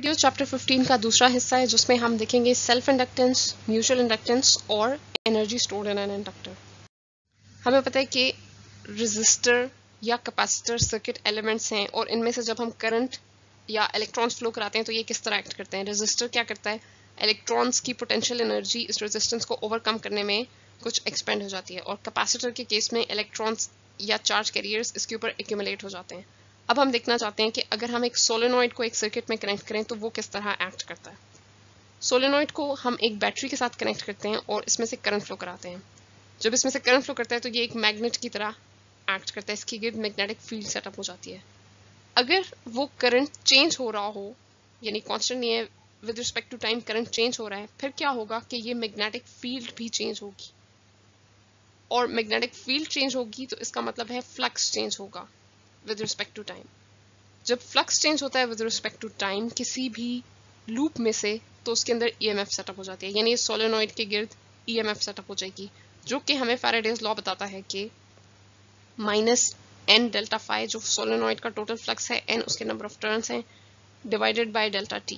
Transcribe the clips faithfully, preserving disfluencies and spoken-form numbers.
Video chapter fifteen का दूसरा हिस्सा है जिसमें हम देखेंगे सेल्फ इंडक्टेंस, म्यूचुअल इंडक्टेंस और energy stored in an inductor. हमें पता है कि रेजिस्टर या कैपेसिटर सर्किट एलिमेंट्स हैं और इनमें से जब हम करंट या इलेक्ट्रॉन्स फ्लो कराते हैं तो ये किस तरह एक्ट करते हैं। रेजिस्टर क्या करता है, इलेक्ट्रॉन्स की पोटेंशियल एनर्जी इस रेजिस्टेंस को ओवरकम करने में कुछ एक्सपेंड हो जाती है, और कैपेसिटर के केस में इलेक्ट्रॉन्स या चार्ज कैरियर्स इसके ऊपर एक्यूमुलेट हो जाते हैं। अब हम देखना चाहते हैं कि अगर हम एक सोलेनॉइड को एक सर्किट में कनेक्ट करें तो वो किस तरह एक्ट करता है। सोलेनॉइड को हम एक बैटरी के साथ कनेक्ट करते हैं और इसमें से करंट फ्लो कराते हैं। जब इसमें से करंट फ्लो करता है तो ये एक मैग्नेट की तरह एक्ट करता है, इसकी गिर्द मैग्नेटिक फील्ड सेटअप हो जाती है। अगर वो करंट चेंज हो रहा हो, यानी कांस्टेंट नहीं है, with respect to time current change हो रहा है, फिर क्या होगा कि ये मैग्नेटिक फील्ड भी चेंज होगी, और मैग्नेटिक फील्ड चेंज होगी तो इसका मतलब है फ्लक्स चेंज होगा विद रिस्पेक्ट टू टाइम। जब फ्लक्स चेंज होता है विद रिस्पेक्ट टू टाइम किसी भी लूप में से, तो उसके अंदर ईएमएफ सेटअप हो जाती है, यानी सोलेनॉइड के गिर्द ईएमएफ सेटअप हो जाएगी, जो कि हमें फैराडेज लॉ बताता है कि माइनस एन डेल्टा फाई, जो सोलेनॉइड का टोटल फ्लक्स है, एन उसके नंबर ऑफ टर्न्स हैं, डिवाइडेड बाय डेल्टा टी।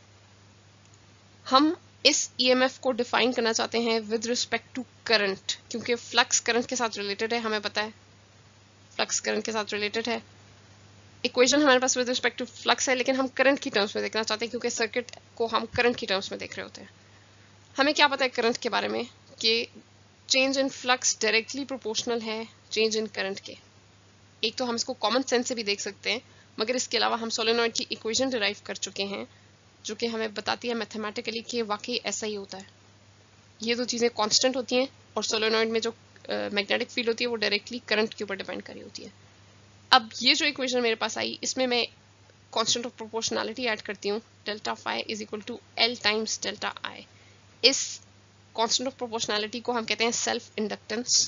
हम इस ईएमएफ को डिफाइन करना चाहते हैं विद रिस्पेक्ट टू करंट, क्योंकि फ्लक्स करंट के साथ रिलेटेड है, हमें पता है फ्लक्स करंट के साथ रिलेटेड है। इक्वेशन हमारे पास विद रिस्पेक्ट टू फ्लक्स है, लेकिन हम करंट की टर्म्स में देखना चाहते हैं क्योंकि सर्किट को हम करंट की टर्म्स में देख रहे होते हैं। हमें क्या पता है करंट के बारे में कि change in flux directly proportional है चेंज इन करंट के। एक तो हम इसको कॉमन सेंस से भी देख सकते हैं, मगर इसके अलावा हम सोलेनॉइड की इक्वेशन डिराइव कर चुके हैं जो कि हमें बताती है मैथमेटिकली कि वाकई ऐसा ही होता है। ये दो चीज़ें कांस्टेंट होती हैं और सोलेनॉइड में जो मैग्नेटिक फील्ड होती है वो डायरेक्टली करंट के ऊपर डिपेंड करी होती है। अब ये जो इक्वेशन मेरे पास आई, इसमें मैं कांस्टेंट ऑफ प्रोपोर्शनैलिटी ऐड करती हूँ, delta phi is equal to L times delta I. इस कांस्टेंट ऑफ प्रोपोर्शनैलिटी को हम कहते हैं सेल्फ इंडक्टेंस।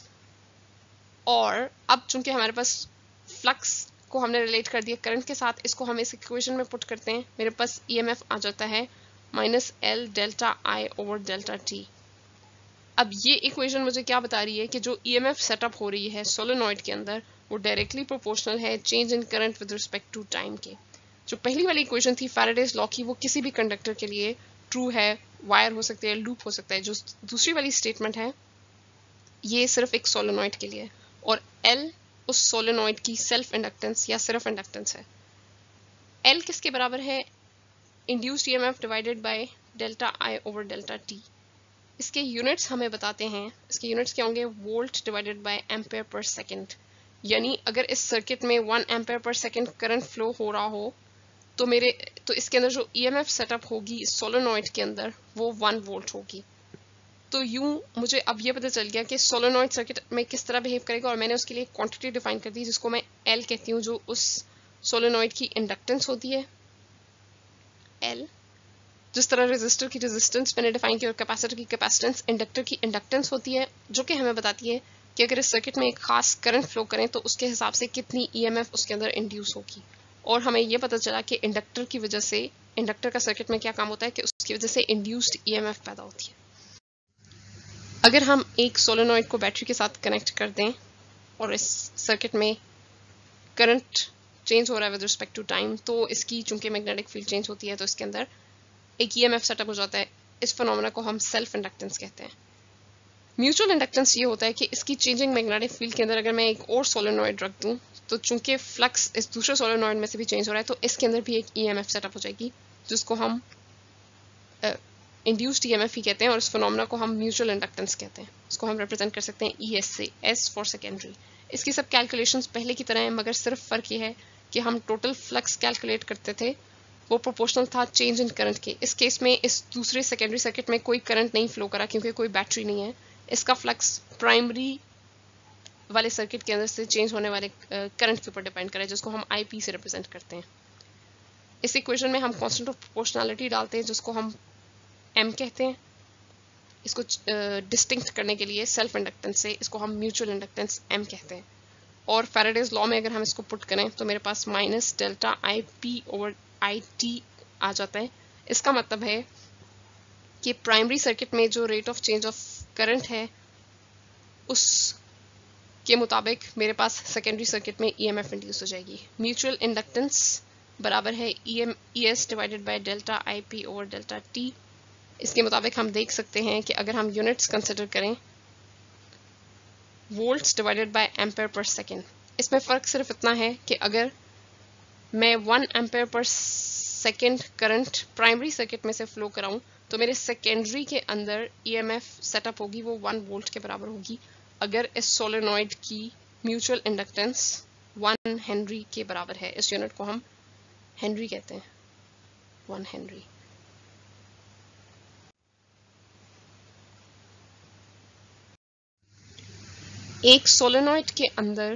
और अब चूंकि हमारे पास फ्लक्स को हमने रिलेट कर दिया करंट के साथ, इसको हम इस इक्वेशन में पुट करते हैं, मेरे पास ईएमएफ आ जाता है minus L delta I over delta T. अब ये इक्वेशन मुझे क्या बता रही है कि जो ईएमएफ सेटअप हो रही है सोलेनॉइड के अंदर वो डायरेक्टली प्रोपोर्शनल है change in current with respect to time के। जो पहली वाली इक्वेशन थी फैराडेज लॉ की, वो किसी भी कंडक्टर के लिए ट्रू है, वायर हो सकते हैं, लूप हो सकता है। जो दूसरी वाली स्टेटमेंट है ये सिर्फ एक सोलेनॉइड के लिए, और एल उस सोलेनॉइड की सेल्फ इंडक्टेंस या सिर्फ इंडक्टेंस है। एल किसके बराबर है, induced EMF divided by delta I over delta T. इसके यूनिट्स हमें बताते हैं, इसके यूनिट्स क्या होंगे, volt divided by ampere per second. यानी अगर इस सर्किट में one ampere per second current flow हो रहा हो तो मेरे तो इसके अंदर जो ईएमएफ सेटअप होगी सोलेनॉइड के अंदर वो वन वोल्ट होगी। तो यूं मुझे अब ये पता चल गया कि सोलेनॉइड सर्किट में किस तरह बिहेव करेगा, और मैंने उसके लिए क्वांटिटी डिफाइन कर दी जिसको मैं एल कहती हूँ, जो उस सोलेनॉइड की इंडक्टेंस होती है एल। जिस तरह रेजिस्टर की रेजिस्टेंस मैंने डिफाइन की और कैपेसिटर की कैपेसिटेंस, इंडक्टर की इंडक्टेंस होती है, जो कि हमें बताती है कि अगर इस सर्किट में एक खास करंट फ्लो करें तो उसके हिसाब से कितनी ईएमएफ उसके अंदर इंड्यूस होगी। और हमें यह पता चला कि इंडक्टर की वजह से, इंडक्टर का सर्किट में क्या काम होता है कि उसकी वजह से इंड्यूस्ड ईएमएफ पैदा होती है। अगर हम एक सोलेनॉइड को बैटरी के साथ कनेक्ट कर दें और इस सर्किट में करंट चेंज हो रहा है विद रिस्पेक्ट टू टाइम, तो इसकी चूंकि मैग्नेटिक फील्ड चेंज होती है तो इसके अंदर एक ईएमएफ सेटअप हो जाता है। इस फिनोमेना को हम सेल्फ इंडक्टेंस कहते हैं। म्यूचुअल इंडक्टेंस ये होता है कि इसकी चेंजिंग मैग्नेटिक फील्ड के अंदर अगर मैं एक और सोलेनॉइड रख दूं तो चूंकि फ्लक्स इस दूसरे सोलेनॉइड में से भी चेंज हो रहा है तो इसके अंदर भी एक ईएमएफ सेटअप हो जाएगी, जिसको हम इंड्यूस्ड ईएमएफ ही कहते हैं, और इस फिनोमेना को हम म्यूचुअल इंडक्टेंस कहते हैं। इसको हम रिप्रेजेंट कर सकते हैं ई एस से, एस फॉर सेकेंडरी। इसकी सब कैलकुलेशंस पहले की तरह है, मगर सिर्फ फर्क ये है कि हम टोटल फ्लक्स कैलकुलेट करते थे, वो प्रोपोर्शनल था चेंज इन करंट के। इस केस में इस दूसरे सेकेंडरी सर्किट में कोई करंट नहीं फ्लो करा क्योंकि कोई बैटरी नहीं है। इसका फ्लक्स प्राइमरी वाले सर्किट के अंदर से चेंज होने वाले करंट के ऊपर डिपेंड करे, जिसको हम आईपी से रिप्रेजेंट करते हैं। इस इक्वेशन में हम कांस्टेंट ऑफ प्रोपोर्शनैलिटी डालते हैं जिसको हम एम कहते हैं। इसको डिस्टिंक्ट uh, करने के लिए सेल्फ इंडक्टेंस से इसको हम म्यूचुअल इंडक्टेंस एम कहते हैं। और फैराडेज लॉ में अगर हम इसको पुट करें तो मेरे पास minus delta I P over I T आ जाता है। इसका मतलब है कि प्राइमरी सर्किट में जो rate of change of current है उस के मुताबिक मेरे पास सेकेंडरी सर्किट में ईएमएफ इंड्यूस हो जाएगी। म्यूचुअल इंडक्टेंस बराबर है E M E S divided by delta I P over delta T. इसके मुताबिक हम देख सकते हैं कि अगर हम यूनिट्स कंसिडर करें volts divided by ampere per second, इसमें फ़र्क सिर्फ इतना है कि अगर मैं one ampere per second current primary circuit में से फ्लो कराऊं तो मेरे सेकेंडरी के अंदर ईएमएफ सेटअप होगी वो वन वोल्ट के बराबर होगी अगर इस सोलेनॉइड की म्यूचुअल इंडक्टेंस वन हेनरी के बराबर है। इस यूनिट को हम हेनरी कहते हैं, वन हेनरी। एक सोलेनॉइड के अंदर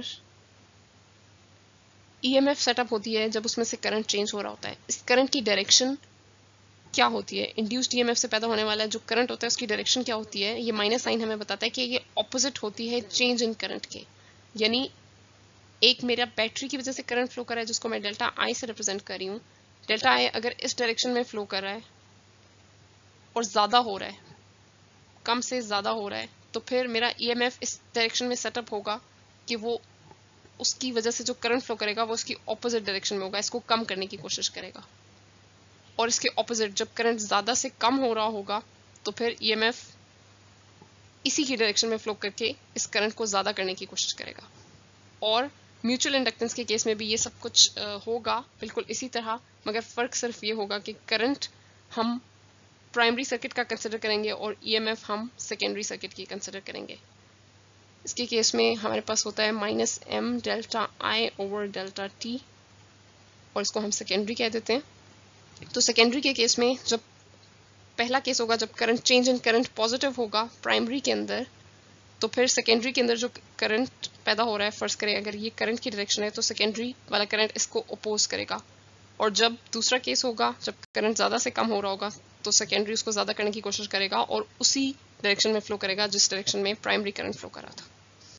ईएमएफ सेटअप होती है जब उसमें से करंट चेंज हो रहा होता है। इस करंट की डायरेक्शन क्या होती है? इंड्यूस्ड ईएमएफ से पैदा होने वाला जो करंट होता है उसकी डायरेक्शन क्या होती है? ये माइनस साइन हमें बताता है कि ये ऑपोजिट होती है चेंज इन करंट के। यानी एक मेरा बैटरी की वजह से करंट फ्लो कर रहा है जिसको मैं डेल्टा आई से रिप्रेजेंट कर रही हूँ। डेल्टा आई अगर इस डायरेक्शन में फ्लो कर रहा है और ज्यादा हो रहा है, कम से ज्यादा हो रहा है, तो फिर मेरा ईएमएफ इस डायरेक्शन में सेटअप होगा कि वो उसकी वजह से जो करंट फ्लो करेगा वो उसकी ऑपोजिट डायरेक्शन में होगा, इसको कम करने की कोशिश करेगा। और इसके ऑपोजिट जब करंट ज्यादा से कम हो रहा होगा तो फिर ईएमएफ इसी की डायरेक्शन में फ्लो करके इस करंट को ज्यादा करने की कोशिश करेगा। और म्यूचुअल इंडक्टेंस के केस में भी ये सब कुछ होगा बिल्कुल इसी तरह, मगर फर्क सिर्फ ये होगा कि करंट हम प्राइमरी सर्किट का कंसिडर करेंगे और ईएमएफ हम सेकेंडरी सर्किट की कंसिडर करेंगे। इसके केस में हमारे पास होता है minus M delta I over delta T और इसको हम सेकेंडरी कह देते हैं। तो सेकेंडरी के केस में जब पहला केस होगा जब current change in current positive होगा प्राइमरी के अंदर, तो फिर सेकेंडरी के अंदर जो करंट पैदा हो रहा है, फर्ज करें अगर ये करंट की डायरेक्शन है तो सेकेंडरी वाला करंट इसको अपोज करेगा। और जब दूसरा केस होगा जब करंट ज़्यादा से कम हो रहा होगा तो सेकेंडरी उसको ज़्यादा करने की कोशिश करेगा और उसी डायरेक्शन में फ्लो करेगा जिस डायरेक्शन में प्राइमरी करंट फ्लो कर रहा था।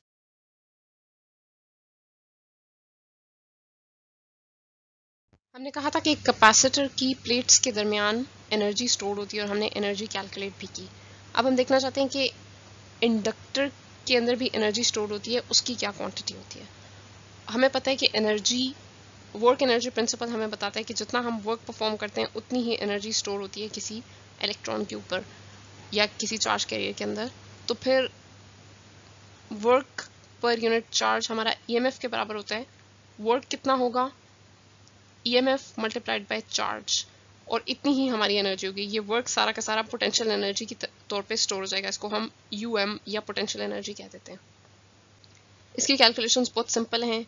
हमने कहा था कि कैपेसिटर की प्लेट्स के दरमियान एनर्जी स्टोर होती है और हमने एनर्जी कैलकुलेट भी की। अब हम देखना चाहते हैं कि इंडक्टर के अंदर भी एनर्जी स्टोर होती है, उसकी क्या क्वांटिटी होती है। हमें पता है कि एनर्जी वर्क एनर्जी प्रिंसिपल हमें बताता है कि जितना हम वर्क परफॉर्म करते हैं उतनी ही एनर्जी स्टोर होती है किसी इलेक्ट्रॉन के ऊपर या किसी चार्ज कैरियर के अंदर। तो फिर वर्क पर यूनिट चार्ज हमारा ईएमएफ के बराबर होता है। वर्क कितना होगा? ईएमएफ मल्टीप्लाइड बाय चार्ज, और इतनी ही हमारी एनर्जी होगी। ये वर्क सारा का सारा पोटेंशियल एनर्जी की तौर पे स्टोर हो जाएगा, इसको हम यूएम या पोटेंशियल एनर्जी कह देते हैं। इसकी कैलकुलेशंस बहुत सिंपल हैं।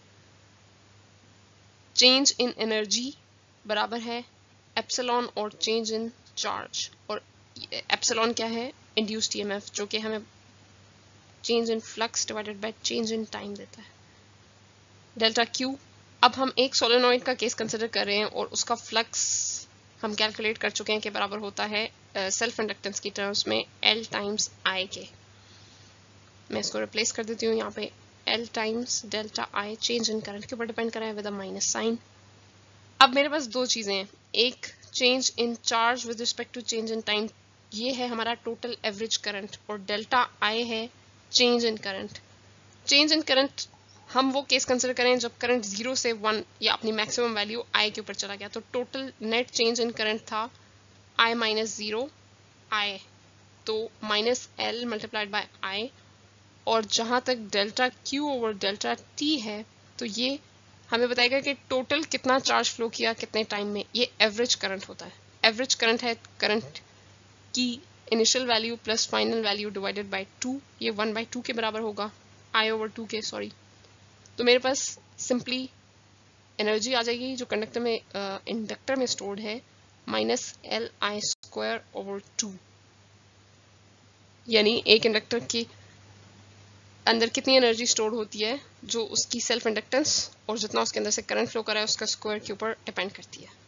चेंज इन एनर्जी बराबर है एप्सिलॉन और चेंज इन चार्ज, और एप्सिलॉन क्या है? इंड्यूस्ड ईएमएफ, जो कि हमें change in flux divided by change in time देता है, डेल्टा क्यू। अब हम एक सोलेनॉइड का केस कंसिडर कर रहे हैं और उसका फ्लक्स हम कैलकुलेट कर चुके हैं कि बराबर होता है सेल्फ इंडक्टेंस की टर्म्स में एल टाइम्स आई के। मैं इसको रिप्लेस कर देती हूँ यहाँ पे, L times delta I change in current के ऊपर डिपेंड कर रहा है विद अ माइनस साइन। अब मेरे पास दो चीज़ें हैं, एक change in charge with respect to change in time, ये है हमारा टोटल एवरेज करंट, और डेल्टा आई है change in current. Change in current हम वो केस कंसिडर करें जब करंट जीरो से वन या अपनी मैक्सिमम वैल्यू आई के ऊपर चला गया, तो total net change in current था आई माइनस जीरो आई, तो minus L multiplied by I. और जहां तक delta Q over delta T है तो ये हमें बताएगा कि टोटल कितना चार्ज फ्लो किया कितने टाइम में। ये एवरेज करंट होता है। एवरेज करंट है करंट की initial value plus final value divided by two, ये वन बाय टू के बराबर होगा, आई ओवर टू के, सॉरी। तो मेरे पास सिंपली एनर्जी आ जाएगी जो कंडक्टर में इंडक्टर में स्टोर्ड है, minus L I square over two. यानी एक इंडक्टर के अंदर कितनी एनर्जी स्टोर होती है जो उसकी सेल्फ इंडक्टेंस और जितना उसके अंदर से करंट फ्लो कर रहा है उसका स्क्वायर के ऊपर डिपेंड करती है।